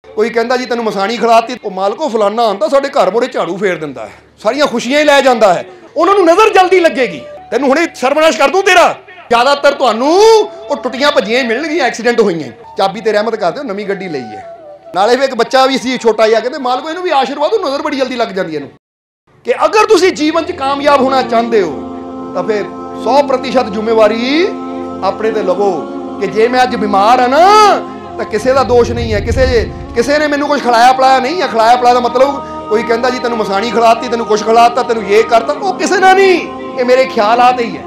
कोई कहता जी तेन मसाणी खिलाती, वो मालको फलाना आंदा साडे घर मोरे झाड़ू फेर दिंदा है, सारियां खुशियां ही लै जांदा है, उन्होंने नज़र जल्दी लगेगी। तेन हुणे सर्वनाश कर दूं तेरा। ज़्यादातर तुहानूं वो टुटियां भजियां ही मिलणगियां, एक्सीडेंट होईयां। चाबी ते रहमत कर दिओ, नवीं गड्डी लई है। नाले फिर एक बच्चा भी सी छोटा जिहा, कहते मालको इहनूं भी आशीर्वाद, नज़र बड़ी जल्दी लग जाती है कि अगर तुसीं जीवन च कामयाब होना चाहते हो तो फिर 100% जिम्मेवारी अपने ते लवो कि जे मैं अज बीमार हाँ ना तो किसी का दोष नहीं है, किसी ने मैनू कुछ खिलाया पिलाया नहीं है। खिलाया पिलाया मतलब कोई कहता जी तेन मसाणी खिलाती, तेन कुछ खिलाता, तेन ये करता, वो किसी ने नहीं, ये मेरे ख्यालात ही है।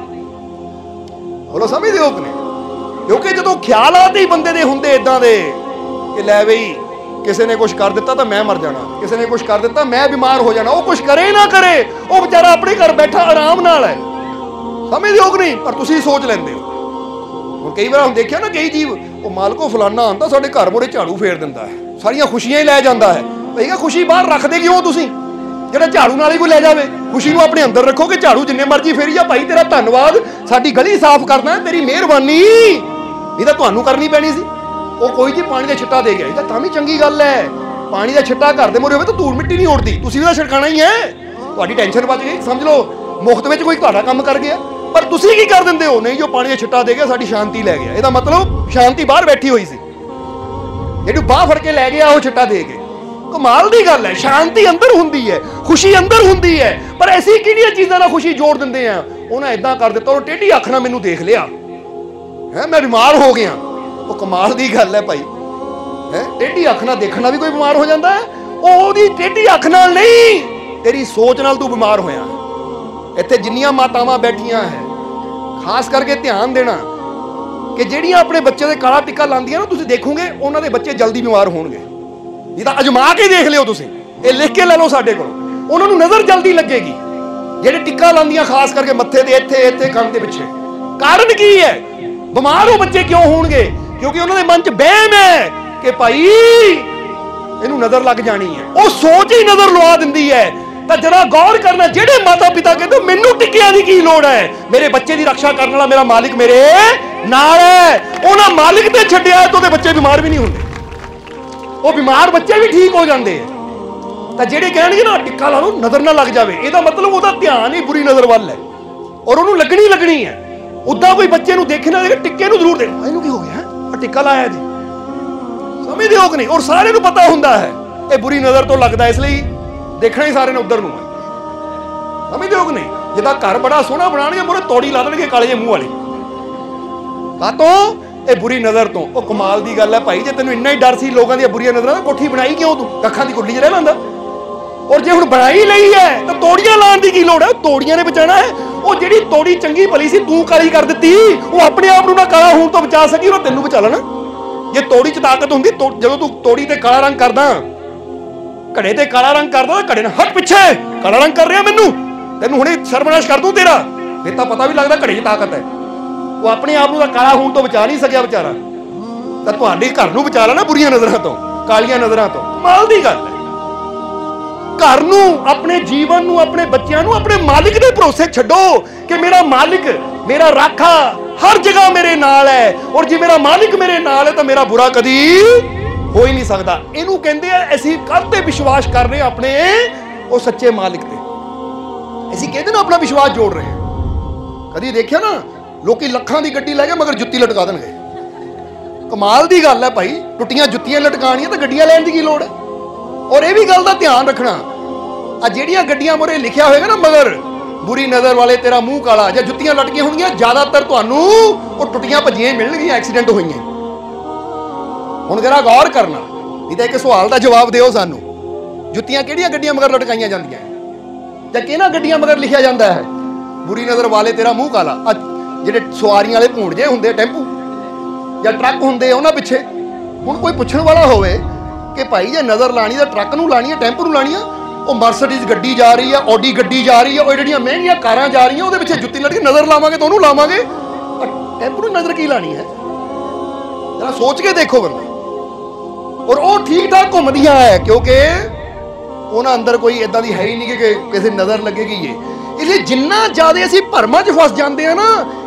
बोलो समझते हो कि नहीं? क्योंकि जो ख्यालात ही बंदे दे हुंदे इदां दे कि लै बई किसी ने कुछ कर दिता तो मैं मर जाना, किसी ने कुछ कर दिता मैं बीमार हो जाना, वो कुछ करे ना करे, वो बेचारा अपने घर बैठा आराम नाल है। समझते हो कि नहीं? पर तुसीं सोच लेंदे हो। और कई बार हम देखिया ना, कई जीव वो मालको फलाना आंदा साडे घर मोरे झाड़ू फेर दिंदा है, सारियां खुशियां ही लै जांदा है। भाई खुशी बाहर रखदे क्यों तुसीं? ਜਿਹੜਾ ਝਾੜੂ ਨਾਲ ਹੀ ਕੋਈ ਲੈ ਜਾਵੇ, ਖੁਸ਼ੀ ਨੂੰ ਆਪਣੇ ਅੰਦਰ ਰੱਖੋ ਕਿ ਝਾੜੂ ਜਿੰਨੇ ਮਰਜ਼ੀ ਫੇਰੀ ਜਾ ਭਾਈ ਤੇਰਾ ਧੰਨਵਾਦ, ਸਾਡੀ ਗਲੀ ਸਾਫ਼ ਕਰਨਾ ਤੇਰੀ ਮਿਹਰਬਾਨੀ, ਇਹ ਤਾਂ ਤੁਹਾਨੂੰ ਕਰਨੀ ਪੈਣੀ ਸੀ। ਉਹ ਕੋਈ ਜੀ ਪਾਣੀ ਦਾ ਛਿੱਟਾ ਦੇ ਗਿਆ, ਇਹ ਤਾਂ ਵੀ ਚੰਗੀ ਗੱਲ ਹੈ। ਪਾਣੀ ਦਾ ਛਿੱਟਾ ਘਰ ਦੇ ਮੂਹਰੇ ਹੋਵੇ ਤਾਂ ਧੂੜ ਮਿੱਟੀ ਨਹੀਂ ਉੱਡਦੀ, ਤੁਸੀਂ ਵੀ ਤਾਂ ਛਿੜਕਾਣਾ ਹੀ ਹੈ। ਤੁਹਾਡੀ ਟੈਨਸ਼ਨ ਬਚ ਗਈ, ਸਮਝ ਲਓ ਮੁਫਤ ਵਿੱਚ ਕੋਈ ਤੁਹਾਡਾ ਕੰਮ ਕਰ ਗਿਆ। ਪਰ ਤੁਸੀਂ ਕੀ ਕਰ ਦਿੰਦੇ ਹੋ? ਨਹੀਂ ਜੋ ਪਾਣੀ ਦਾ ਛਿੱਟਾ ਦੇ ਗਿਆ ਸਾਡੀ ਸ਼ਾਂਤੀ ਲੈ ਗਿਆ, ਇਹਦਾ ਮਤਲਬ ਸ਼ਾਂਤੀ ਬਾਹਰ ਬੈਠੀ ਹੋਈ ਸੀ, ਜਿਹੜੀ ਬਾਹ ਫੜ ਕੇ ਲੈ ਗਿਆ ਉਹ ਛਿੱਟਾ ਦੇ ਕੇ। कमाल की गल है, शांति अंदर होंदी है, खुशी अंदर होंदी है, पर ऐसी किहड़ियां चीज़ां नाल खुशी जोड़ दिंदे आ। उन्हें इदां कर दिता, और टेढ़ी अख नाल मैनूं देख लिया है, मैं बीमार हो गया। वो कमाल की गल है भाई, है टेढ़ी अख नाल देखना भी कोई बीमार हो जाता है? ओहदी टेढ़ी अख नाल नहीं, तेरी सोच नाल तू बीमार होया। इत्थे जिन्नियां मातावां बैठियां है, खास करके ध्यान देना कि जिहड़ियां अपने बच्चे दे काला टिक्का लांदियां ना, तुसीं देखोगे उन्हां दे बच्चे जल्दी बीमार होणगे। ये तो अजमा के देख लियो, तुसीं ये लिख के ले लो साडे कोल, उन्होंने नज़र जल्दी लगेगी। जेडे टिक्का लांदियां खास करके मत्थे ते इत्थे इत्थे कंन दे पिछे, कारण की है? बीमार हो बच्चे क्यों होणगे? क्योंकि उन्होंने मन च बहम है कि भाई इहनूं नज़र लग जानी है, वो सोच ही नज़र लवा दिंदी है। तो जरा गौर करना, जेडे माता पिता कहते मैनूं टिक्कियां दी की लोड़ है, मेरे बच्चे की रक्षा करने वाला मेरा मालिक मेरे नाल है, उन्हां मालिक ते छड्डिया तो बच्चे बीमार भी नहीं होंदे, वो बीमार बच्चे भी ठीक हो जाते हैं। तो जेडे कहणगे ना टिक्का ला लो नज़र ना लग जाए, इसका मतलब उसका ध्यान ही बुरी नज़र वाल है और उन्होंने लगनी है। उदा कोई बच्चे को देखे ना देखे, टिक्के को जरूर देख, इनू की हो गया टिक्का लाया जी, समझते हो कि नहीं? और सारे को पता होंदा है ये बुरी नज़र तो लगता है, इसलिए देखना ही सारे ने उधर नूं है। समझते हो कि नहीं? जिदा घर बड़ा सोहना बनाणगे, मोरे तौड़ी ला देणगे काले जे मूँह वाली, कातों ये बुरी नज़र तो। वो कमाल की गल है भाई, जे तेनों इन्ना ही डर सी लोगों दी बुरी नज़र, कोठी बनाई क्यों तू? कखां दी कुल्ली च रह लैंदा। और जे हुण बनाई लई है तो तोड़ियां लाण दी की लोड़ है? तोड़ियां ने बचाना है। वो जिहड़ी तोड़ी चंगी भली सी तू काली कर दित्ती, वो अपने आप नूं ना काला होण तो बचा सकी, उन्हें तैनूं बचा लेना। जे तोड़ी च ताकत हुंदी, जदों तू तोड़ी ते काला रंग करदा, घड़े ते काला रंग करदा, घड़े ने हट पिछे काला रंग कर रहा मैनूं, तैनूं हुणे सर्वनाश कर दूं तेरा। फिर तां पता भी लगदा घड़े च ताकत है। वो अपने आप को काला होने तो बचा नहीं सकिया बेचारा, तो तुहाडे घर नूं बचा लेना बुरियां नज़रां तो, कालियां नज़रां तो। कमाल दी गल है। घर नूं, अपने जीवन नूं, अपने बच्चों नूं अपने मालिक दे भरोसे छड्डो कि मेरा मालिक मेरा राखा हर जगह मेरे नाल है, और जे मेरा मालिक मेरे नाल है तो मेरा बुरा कदी हो ही नहीं सकता। इहनूं कहंदे आ असीं करते विश्वास कर रहे अपने वो सच्चे मालिक ते, असीं कहंदे ना अपना विश्वास जोड़ रहे हैं। कदी देखिया ना लोग लखां की गड्डी लै गए मगर जुत्ती लटका देंगे। कमाल की गल है भाई, टुटियां जुत्तियां लटकानियां तो गड्डियां लैण की लोड़ है। और यह भी गल का ध्यान रखना, आ जिहड़ियां गड्डियां मोरे लिखिया होएगा ना मगर बुरी नज़र वाले तेरा मूँह काला, या जुत्तियां लटकियां होणगियां, ज़्यादातर तुहानूं वो टुटियां भजियां मिलणगियां, एक्सीडेंट होईयां। हुण जरा गौर करना, नहीं तो एक सवाल का जवाब दिओ सानूं, जुत्तियां किहड़ियां गड्डियां मगर लटकाइयां जांदियां, जां किहनां गड्डियां मगर लिखिया जाता है बुरी नज़र वाले तेरा मूँह काला? ਜਿਹੜੇ ਸਵਾਰੀਆਂ ਵਾਲੇ ਭੂੰਡ ਜੇ ਹੁੰਦੇ, ਟੈਂਪੂ ਜਾਂ ਟਰੱਕ ਹੁੰਦੇ, ਉਹਨਾਂ ਪਿੱਛੇ ਹੁਣ ਕੋਈ ਪੁੱਛਣ ਵਾਲਾ ਹੋਵੇ ਕਿ ਭਾਈ ਜੇ ਨਜ਼ਰ ਲਾਣੀ ਤਾਂ ਟਰੱਕ ਨੂੰ ਲਾਣੀ ਹੈ, ਟੈਂਪੂ ਨੂੰ ਲਾਣੀ ਆ? ਉਹ ਮਰਸੀਡੀਜ਼ ਗੱਡੀ ਜਾ ਰਹੀ ਆ, ਆਡੀ ਗੱਡੀ ਜਾ ਰਹੀ ਆ, ਉਹ ਜਿਹੜੀਆਂ ਮਹਿੰਗੀਆਂ ਕਾਰਾਂ ਜਾ ਰਹੀਆਂ ਉਹਦੇ ਪਿੱਛੇ ਜੁੱਤੀ ਲੜ ਕੇ ਨਜ਼ਰ ਲਾਵਾਂਗੇ ਤਾਂ ਉਹਨੂੰ ਲਾਵਾਂਗੇ, ਟੈਂਪੂ ਨੂੰ ਨਜ਼ਰ ਕੀ ਲਾਣੀ ਹੈ? ਜਰਾ ਸੋਚ ਕੇ ਦੇਖੋ ਬੰਦੇ। ਔਰ ਉਹ ਠੀਕ ਠਾਕ ਘੁੰਮਦੀਆਂ ਹੈ ਕਿਉਂਕਿ ਉਹਨਾਂ ਅੰਦਰ ਕੋਈ ਇਦਾਂ ਦੀ ਹੈ ਹੀ ਨਹੀਂ ਕਿ ਕਿਸੇ ਨਜ਼ਰ ਲੱਗੇਗੀ। ਇਹ इसलिए जिन्ना ज्यादा असीं भरमां च फस जाते हैं ना,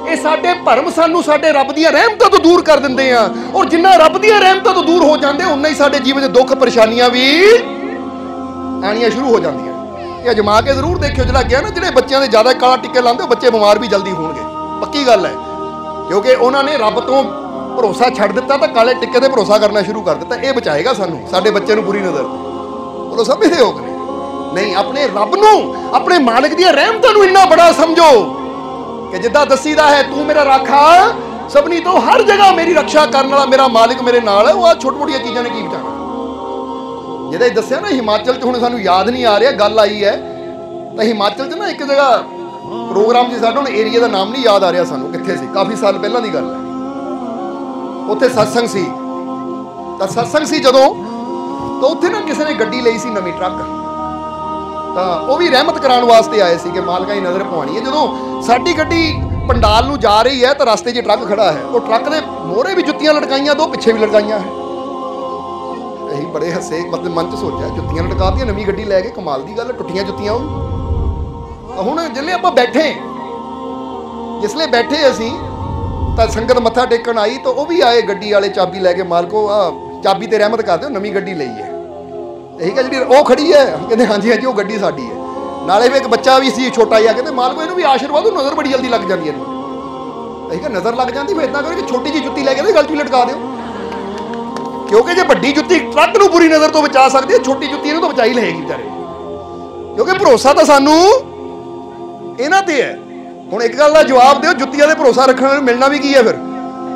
ਇਹ ਸਾਡੇ ਭਰਮ ਸਾਨੂੰ ਸਾਡੇ ਰੱਬ ਦੀਆਂ ਰਹਿਮਤਾਂ ਤੋਂ ਦੂਰ ਕਰ ਦਿੰਦੇ ਆ। ਔਰ ਜਿੰਨਾ ਰੱਬ ਦੀਆਂ ਰਹਿਮਤਾਂ ਤੋਂ ਦੂਰ ਹੋ ਜਾਂਦੇ ਉਨਾ ਹੀ ਸਾਡੇ ਜੀਵਨ 'ਚ ਦੁੱਖ ਪਰੇਸ਼ਾਨੀਆਂ ਵੀ ਆਣੀਆਂ ਸ਼ੁਰੂ ਹੋ ਜਾਂਦੀਆਂ। ਇਹ ਅਜਮਾ ਕੇ ਜ਼ਰੂਰ ਦੇਖਿਓ। ਜਿਹੜਾ ਕਿਹਾ ਨਾ, ਜਿਹੜੇ ਬੱਚਿਆਂ ਦੇ ਜ਼ਿਆਦਾ ਕਾਲਾ ਟਿੱਕੇ ਲਾਉਂਦੇ ਉਹ ਬੱਚੇ ਬਿਮਾਰ ਵੀ ਜਲਦੀ ਹੋਣਗੇ, ਪੱਕੀ ਗੱਲ ਹੈ। ਕਿਉਂਕਿ ਉਹਨਾਂ ਨੇ ਰੱਬ ਤੋਂ ਭਰੋਸਾ ਛੱਡ ਦਿੱਤਾ ਤਾਂ ਕਾਲੇ ਟਿੱਕੇ ਤੇ ਭਰੋਸਾ ਕਰਨਾ ਸ਼ੁਰੂ ਕਰ ਦਿੱਤਾ। ਇਹ ਬਚਾਏਗਾ ਸਾਨੂੰ, ਸਾਡੇ ਬੱਚੇ ਨੂੰ ਬੁਰੀ ਨਜ਼ਰ ਤੋਂ। ਬੋਲੋ ਸਮਝਦੇ ਹੋ ਕਿ ਨਹੀਂ? ਆਪਣੇ ਰੱਬ ਨੂੰ, ਆਪਣੇ ਮਾਲਕ ਦੀਆਂ ਰਹਿਮਤਾਂ ਨੂੰ ਇੰਨਾ ਬੜਾ ਸਮਝੋ ਕਿ ਜਿੱਦਾਂ ਦੱਸੀਦਾ ਹੈ, ਤੂੰ ਮੇਰਾ ਰਾਖਾ ਸਭਨੀ ਤੋਂ ਹਰ ਜਗ੍ਹਾ ਮੇਰੀ ਰੱਖਿਆ ਕਰਨ ਵਾਲਾ ਮੇਰਾ ਮਾਲਿਕ ਮੇਰੇ ਨਾਲ ਹੈ। ਉਹ ਆ ਛੋਟੀ ਮੋਟੀਆਂ ਚੀਜ਼ਾਂ ਨੇ ਕੀ ਬਚਾਉਣਾ। ਜਿਹਦਾ ਦੱਸਿਆ ਨਾ ਹਿਮਾਚਲ 'ਚ, ਹੁਣ ਸਾਨੂੰ ਯਾਦ ਨਹੀਂ ਆ ਰਿਹਾ, ਗੱਲ ਆਈ ਹੈ ਤਾਂ ਹਿਮਾਚਲ 'ਚ ਨਾ ਇੱਕ ਜਗ੍ਹਾ ਪ੍ਰੋਗਰਾਮ ਸੀ ਸਾਡਾ, ਹੁਣ ਏਰੀਆ ਦਾ ਨਾਮ ਨਹੀਂ ਯਾਦ ਆ ਰਿਹਾ ਸਾਨੂੰ, ਕਿੱਥੇ ਸੀ, ਕਾਫੀ ਸਾਲ ਪਹਿਲਾਂ ਦੀ ਗੱਲ ਹੈ। ਉੱਥੇ ਸਤਸੰਗ ਸੀ, ਤਾਂ ਸਤਸੰਗ ਸੀ ਜਦੋਂ, ਤਾਂ ਉੱਥੇ ਨਾ ਕਿਸੇ ਨੇ ਗੱਡੀ ਲਈ ਸੀ, ਨਵੀਂ ਟਰੱਕ, ਤਾਂ ਉਹ ਵੀ ਰਹਿਮਤ ਕਰਾਉਣ ਵਾਸਤੇ ਆਏ ਸੀ ਕਿ ਮਾਲਕਾਂ ਦੀ ਨਜ਼ਰ ਪਵਾਉਣੀ ਹੈ। ਜਦੋਂ ਸਾਡੀ ਗੱਡੀ ਪੰਡਾਲ ਨੂੰ ਜਾ ਰਹੀ ਹੈ ਤਾਂ ਰਸਤੇ 'ਚ ਟਰੱਕ ਖੜਾ ਹੈ। ਉਹ ਟਰੱਕ ਦੇ ਮੋਹਰੇ ਵੀ ਜੁੱਤੀਆਂ ਲਟਕਾਈਆਂ, ਦੋ ਪਿੱਛੇ ਵੀ ਲਟਕਾਈਆਂ ਹੈ। ਅਸੀਂ ਬੜੇ ਹੱਸੇ, ਮਤਲਬ ਮਨ 'ਚ ਸੋਚਿਆ, ਜੁੱਤੀਆਂ ਲਟਕਾਤੀਆਂ, ਨਵੀਂ ਗੱਡੀ ਲੈ ਕੇ, ਕਮਾਲ ਦੀ ਗੱਲ, ਟੁੱਟੀਆਂ ਜੁੱਤੀਆਂ ਉਹ। ਹੁਣ ਜਿਸਲੇ ਆਪਾਂ ਬੈਠੇ, ਜਿਸਲੇ ਬੈਠੇ ਅਸੀਂ ਤਾਂ ਸੰਗਤ ਮੱਥਾ ਟੇਕਣ ਆਈ, ਤਾਂ ਉਹ ਵੀ ਆਏ ਗੱਡੀ ਵਾਲੇ, ਚਾਬੀ ਲੈ ਕੇ, ਮਾਲਕੋ ਆ ਚਾਬੀ ਤੇ ਰਹਿਮਤ ਕਰ ਦਿਓ, ਨਵੀਂ ਗੱਡੀ ਲਈ ਹੈ। ਇਹੀ ਕਿ ਜਿਹੜੀ ਉਹ ਖੜੀ ਹੈ, ਕਹਿੰਦੇ ਹਾਂਜੀ ਹਾਂਜੀ ਉਹ ਗੱਡੀ ਸਾਡੀ ਹੈ। ਨਾਲੇ ਵੀ ਇੱਕ ਬੱਚਾ ਵੀ ਸੀ ਛੋਟਾ ਜਿਹਾ, ਕਹਿੰਦੇ ਮਾਲਕੋ ਇਹਨੂੰ ਵੀ ਆਸ਼ੀਰਵਾਦ, ਉਹ ਨਜ਼ਰ ਬੜੀ ਜਲਦੀ ਲੱਗ ਜਾਂਦੀ ਇਹਨੂੰ। ਅਸੀਂ ਕਿ ਨਜ਼ਰ ਲੱਗ ਜਾਂਦੀ, ਫਿਰ ਇੱਦਾਂ ਕਰੋ ਕਿ ਛੋਟੀ ਜਿਹੀ ਜੁੱਤੀ ਲੈ ਕੇ ਗਲ 'ਚ ਵੀ ਲਟਕਾ ਦਿਓ। ਕਿਉਂਕਿ ਜੇ ਵੱਡੀ ਜੁੱਤੀ ਟਰੱਕ ਨੂੰ ਬੁਰੀ ਨਜ਼ਰ ਤੋਂ ਬਚਾ ਸਕਦੀ ਹੈ, ਛੋਟੀ ਜੁੱਤੀ ਇਹਨੂੰ ਤਾਂ ਬਚਾ ਹੀ ਲਏਗੀ ਵਿਚਾਰੇ। ਕਿਉਂਕਿ ਭਰੋਸਾ ਤਾਂ ਸਾਨੂੰ ਇਹਨਾਂ ਤੇ ਹੈ। ਹੁਣ ਇੱਕ ਗੱਲ ਦਾ ਜਵਾਬ ਦਿਓ, ਜੁੱਤੀਆਂ ਦੇ ਭਰੋਸਾ ਰੱਖਣ ਵਾਲੇ ਨੂੰ ਮਿਲਣਾ ਵੀ ਕੀ ਹੈ ਫਿਰ?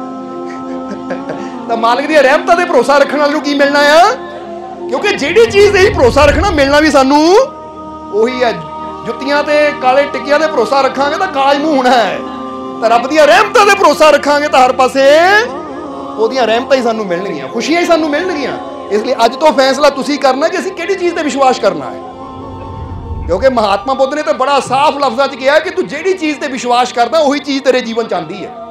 ਤਾਂ ਮਾਲਕ ਦੀਆਂ ਰਹਿਮਤਾਂ ਤੇ ਭਰੋਸਾ ਰੱਖਣ ਵਾਲੇ ਨੂੰ ਕੀ ਮਿਲਣਾ ਆ? ਕਿਉਂਕਿ ਜਿਹੜੀ ਚੀਜ਼ ਤੇ ਹੀ ਭਰੋਸਾ ਰੱਖਣਾ, ਮਿਲਣਾ ਵੀ ਸਾਨੂੰ ਉਹੀ ਹੈ। ਜੁੱਤੀਆਂ ਤੇ ਕਾਲੇ ਟਿੱਕਿਆਂ ਤੇ ਭਰੋਸਾ ਰੱਖਾਂਗੇ ਤਾਂ ਕਾਲਾ ਹੀ ਮੂੰਹ ਹੋਣਾ ਹੈ, ਤਾਂ ਰੱਬ ਦੀਆਂ ਰਹਿਮਤਾਂ ਤੇ ਭਰੋਸਾ ਰੱਖਾਂਗੇ ਤਾਂ ਹਰ ਪਾਸੇ ਉਹਦੀਆਂ ਰਹਿਮਤਾਂ ਹੀ ਸਾਨੂੰ ਮਿਲਣਗੀਆਂ, ਖੁਸ਼ੀਆਂ ਹੀ ਸਾਨੂੰ ਮਿਲਣਗੀਆਂ। ਇਸ ਲਈ ਅੱਜ ਤੋਂ ਫੈਸਲਾ ਤੁਸੀਂ ਕਰਨਾ ਕਿ ਅਸੀਂ ਕਿਹੜੀ ਚੀਜ਼ ਤੇ ਵਿਸ਼ਵਾਸ ਕਰਨਾ ਹੈ। ਕਿਉਂਕਿ ਮਹਾਤਮਾ ਬੁੱਧ ਨੇ ਤਾਂ ਬੜਾ ਸਾਫ਼ ਲਫ਼ਜ਼ਾਂ 'ਚ ਕਿਹਾ ਕਿ ਤੂੰ ਜਿਹੜੀ ਚੀਜ਼ ਤੇ ਵਿਸ਼ਵਾਸ ਕਰਦਾ ਉਹੀ ਚੀਜ਼ ਤੇਰੇ ਜੀਵਨ 'ਚ ਆਉਂਦੀ ਹੈ।